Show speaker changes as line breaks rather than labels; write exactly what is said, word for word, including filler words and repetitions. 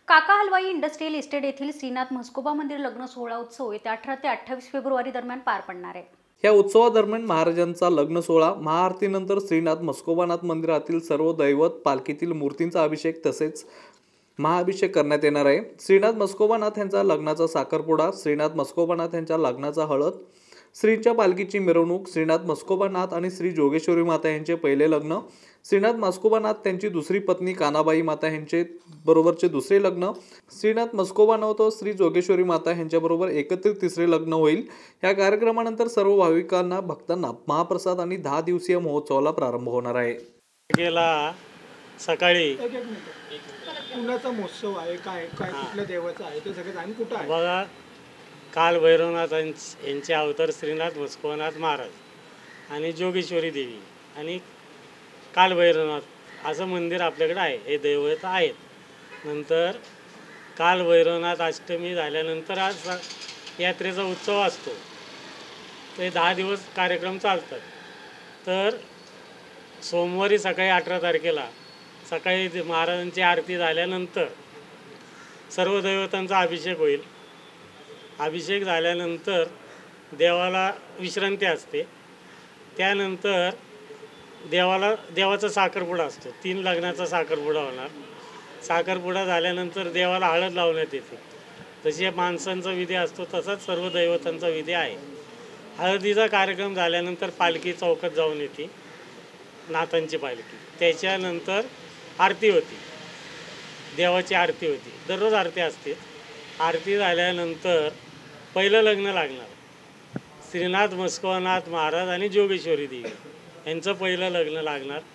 काका Halwai industrial estate येथील श्रीनाथ म्हस्कोबा मंदिर लग्न सोहळा उत्सव येत्या अठरा ते अठ्ठावीस फेब्रुवारी दरम्यान पार पडणार आहे।
या उत्सवादरम्यान महाराजांचा लग्न सोहळा, महाआरतीनंतर श्रीनाथ म्हस्कोबानाथ मंदिरातील सर्व दैवत पालखीतील मूर्तींचा अभिषेक तसेच महाअभिषेक करण्यात येणार आहे। श्रीनाथ म्हस्कोबानाथ यांचा लग्नाचा साखरपुडा, श्रीनाथ म्हस्कोबानाथ यांच्या लग्नाचा हळद, श्रींच्या पालखीची मिरवणूक, श्रीनाथ म्हस्कोबानाथ आणि श्री जोगेश्वरी माता यांचे पहिले लग्न, श्रीनाथ म्हस्कोबानाथ त्यांची दुसरी पत्नी कानाबाई माता यांचे बरोबरचे दुसरे लग्न, श्रीनाथ म्हस्कोबानाथ व श्री जोगेश्वरी माता यांच्याबरोबर एकत्रित तिसरे लग्न होईल। या कार्यक्रमानंतर सर्व भाविकांना भक्तांना महाप्रसाद आणि दहा दिवसीय महोत्सवाला प्रारंभ होणार आहे।
गेला सकाळी
कुणाचा महोत्सव आहे, काय काय कुठल्या देवाचा आहे ते सगळं आणि कुठं आहे
बघा। काल भैरवनाथ यांचे अवतार श्रीनाथ म्हस्कोबानाथ महाराज आणि जोगेश्वरी देवी आणि काल भैरवनाथ असं मंदिर आपल्याकडे आहे, हे दैवत आहेत। नंतर काल भैरवनाथ अष्टमी झाल्यानंतर आज यात्रेचा उत्सव असतो, ते दहा दिवस कार्यक्रम चालतात। तर सोमवारी सकाळी अठरा तारखेला सकाळी महाराजांची आरती झाल्यानंतर सर्व दैवतांचा अभिषेक होईल। अभिषेक झाल्यानंतर देवाला विश्रांती असते, त्यानंतर देवाला देवाचा साखरपुडा असतो, तीन लग्नाचा साखरपुडा होणार। साखरपुडा झाल्यानंतर देवाला हळद लावण्यात येते, जशी माणसांचा विधी असतो तसाच सर्व दैवतांचा विधी आहे। हळदीचा कार्यक्रम झाल्यानंतर पालखी चौकात जाऊन येते, नाथांची पालखी, त्याच्यानंतर आरती होती, देवाची आरती होती, दररोज आरती असते। आरती झाल्यानंतर पहिलं लग्न लागणार, श्रीनाथ म्हस्कोबानाथ महाराज आणि जोगेश्वरी देवी यांचं पहिलं लग्न लागणार।